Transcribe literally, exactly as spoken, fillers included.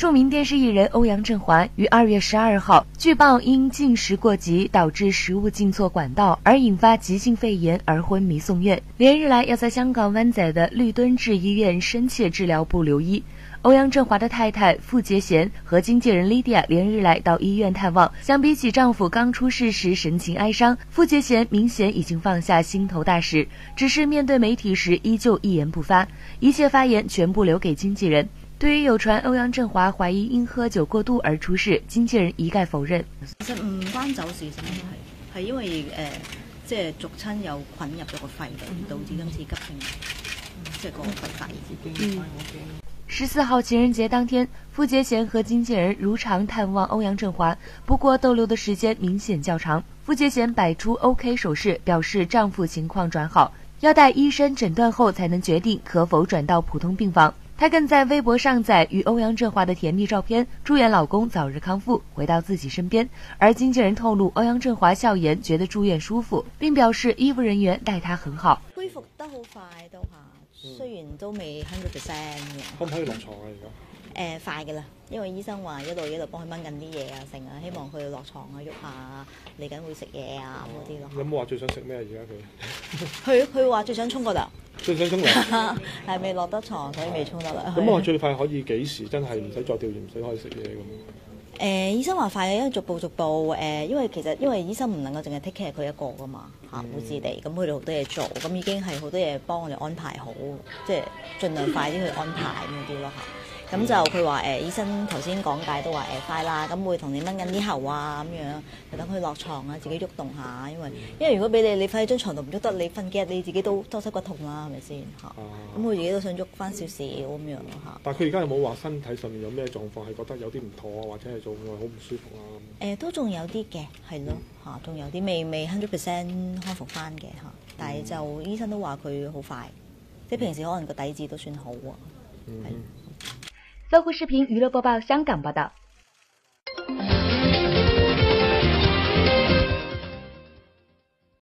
著名电视艺人欧阳震华于二月十二号据报因进食过急，导致食物进错管道而引发急性肺炎而昏迷送院，连日来要在香港湾仔的律敦治医院深切治疗部留医。欧阳震华的太太傅洁贤和经纪人 Lydia 连日来到医院探望，相比起丈夫刚出事时神情哀伤，傅洁贤明显已经放下心头大石，只是面对媒体時依舊一言不發，一切發言全部留給經紀人。對於有傳歐陽震華懷疑因喝酒過度而出事，經紀人一概否認。 其實唔關酒事，真係係因為誒、呃，即係逐親有菌入咗個肺度，導致今次急性即係個肺發炎。嗯。 十四號情人節當天，傅潔賢和經紀人如常探望歐陽震華，不過逗留的時間明顯較長。傅潔賢擺出 OK 手勢，表示丈夫情況轉好，要待醫生診斷後才能決定可否轉到普通病房。她更在微博上載與歐陽震華的甜蜜照片，祝願老公早日康復，回到自己身邊。而經紀人透露，歐陽震華笑言覺得住院舒服，並表示醫務人員待她很好。 恢復得好快都嚇，雖然都未一百 percent 嘅。 可唔可以落床啊？而家？ 誒快嘅啦，因為醫生話一路一路幫佢掹緊啲嘢啊，成啊，希望佢落床啊，喐下，嚟緊會食嘢啊咁嗰啲咯。 有冇話最想食咩？而家佢佢佢話最想沖個涼， 最想沖涼， 係未落得床，所以未沖得涼。 咁我最快可以幾時真係唔使再吊鹽水可以食嘢咁？ 誒、呃、醫生話快嘅，因為逐步逐步誒、呃，因為其實因為醫生唔能夠淨係 take care 佢一個噶嘛嚇，護士哋，咁佢哋好多嘢做，咁已經係好多嘢幫我哋安排好，即係盡量快啲去安排咁啲咯嚇。咁就佢話誒醫生頭先講解都話誒、呃、快啦，咁會同你掹緊啲喉啊咁樣，就等佢落床啊，自己喐動下，因為因為如果俾你你瞓喺張床度唔喐得，你瞓幾日你自己都周膝骨痛啦，係咪先嚇？咁佢自己都想喐翻少少咁樣咯嚇。 但係佢而家有冇話身體上面有咩狀況係覺得有啲唔妥啊，或者係做愛好唔舒服啊？ 誒、呃、都仲有啲嘅，係咯嚇，仲有啲未未一百 percent 康復翻嘅嚇，但係就醫生都話佢好快，即係平時可能個底子都算好喎。 搜狐視頻娛樂播報，香港報道。